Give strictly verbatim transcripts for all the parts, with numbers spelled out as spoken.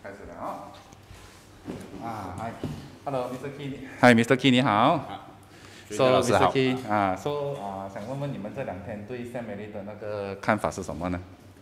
开始了啊！啊，嗨 ，Hello，Mister Key，嗨，Mister Key， 你好。So Mister Key， 啊 ，So 啊，想问问你们这两天对 Sam Melly 的那个看法是什么呢？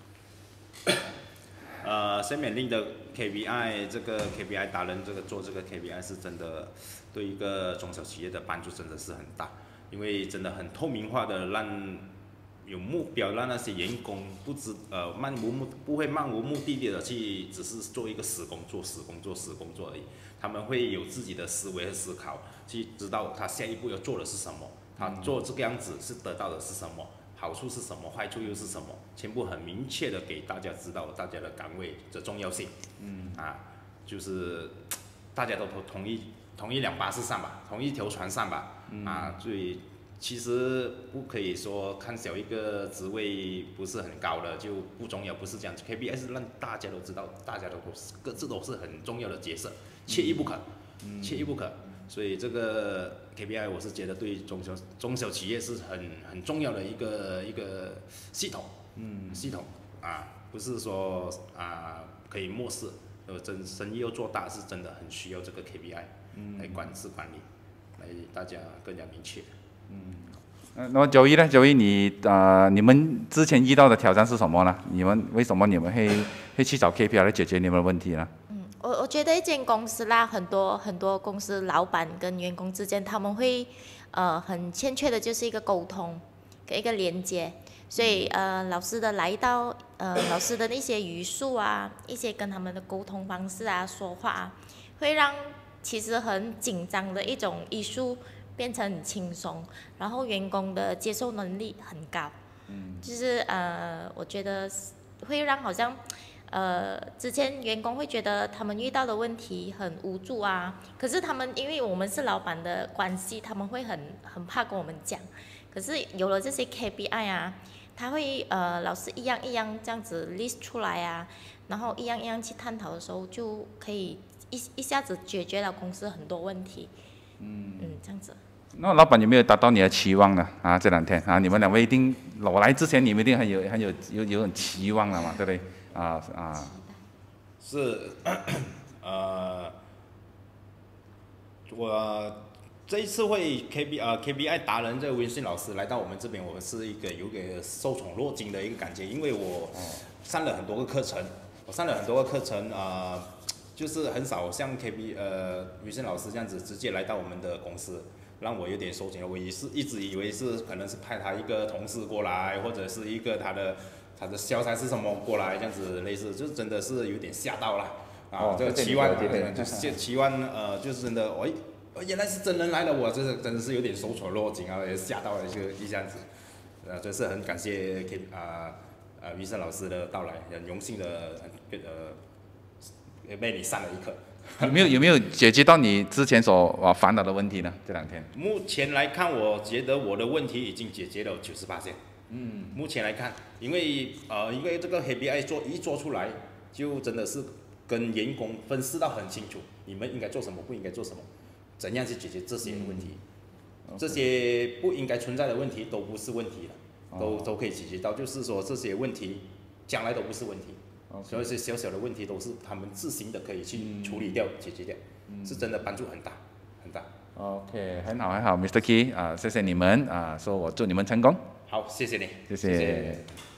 呃 ，Sam Melly 的 K P I， 这个 K P I 达人，这个做这个 K P I 是真的对一个中小企业的帮助真的是很大，因为真的很透明化的让有目标，让那些员工不知呃漫无目不会漫无目的的去只是做一个死工作、死工作、死工作而已，他们会有自己的思维和思考，去知道他下一步要做的是什么，他做这个样子是得到的是什么。好处是什么，坏处又是什么？全部很明确的给大家知道大家的岗位的重要性。嗯啊，就是大家都同意同一两巴士上吧，同一条船上吧。嗯、啊，所以其实不可以说看小一个职位不是很高的就不重要，不是这样。K P I 是让大家都知道，大家都是各自都是很重要的角色，缺一不可，嗯、缺一不可。所以这个 K P I 我是觉得对中小中小企业是很很重要的一个一个系统，嗯，系统啊，不是说啊可以漠视，呃，真生意要做大是真的很需要这个 K P I 来管制管理，来大家更加明确。 嗯，那么九一呢？九一你呃，你们之前遇到的挑战是什么呢？你们为什么你们会会去找 K P I 来解决你们的问题呢？ 我我觉得一间公司啦，很多很多公司老板跟员工之间，他们会呃很欠缺的就是一个沟通跟一个连接，所以呃老师的来到呃老师的那些语速啊，一些跟他们的沟通方式啊，说话啊，会让其实很紧张的一种艺术变成很轻松，然后员工的接受能力很高，嗯，就是呃我觉得会让好像。呃，之前员工会觉得他们遇到的问题很无助啊，可是他们因为我们是老板的关系，他们会很很怕跟我们讲。可是有了这些 K P I 啊，他会呃老师一样一样这样子 list 出来啊，然后一样一样去探讨的时候，就可以一一下子解决了公司很多问题。嗯嗯，这样子。 那老板有没有达到你的期望呢？啊，这两天啊，你们两位一定我来之前，你们一定很有很有有有很期望了嘛，对不对？啊啊， 是，呃，我这一次会 K B 呃 K P I 达人这个微信老师来到我们这边，我是一个有点受宠若惊的一个感觉，因为我上了很多个课程，我上了很多个课程啊、呃，就是很少像 K B 呃微信老师这样子直接来到我们的公司。让我有点受惊了，我也是一直以为是可能是派他一个同事过来，或者是一个他的他的销才是什么过来这样子类似，就真的是有点吓到了啊！哦、这个期望就是期望呃，就是真的，喂、哎，原来是真人来了，我这是真的是有点受宠若惊啊，也吓到了一个一下子，呃，真是很感谢 K 啊呃于生老师的到来，很荣幸的呃被你上了一课。 有没有有没有解决到你之前所啊烦恼的问题呢？这两天？ 目前来看，我觉得我的问题已经解决了九十八%。嗯，目前来看，因为呃，因为这个 K P I 做一做出来，就真的是跟员工分析到很清楚，你们应该做什么，不应该做什么，怎样去解决这些问题，嗯、这些不应该存在的问题都不是问题了，都、哦、都可以解决到，就是说这些问题将来都不是问题。Okay. 所以是小小的问题都是他们自行的可以去处理掉、嗯、解决掉，嗯、是真的帮助很大很大。 OK， 很好很好 ，Mister Key 啊，谢谢你们啊，说我祝你们成功。 好，谢谢你， 谢谢。谢谢。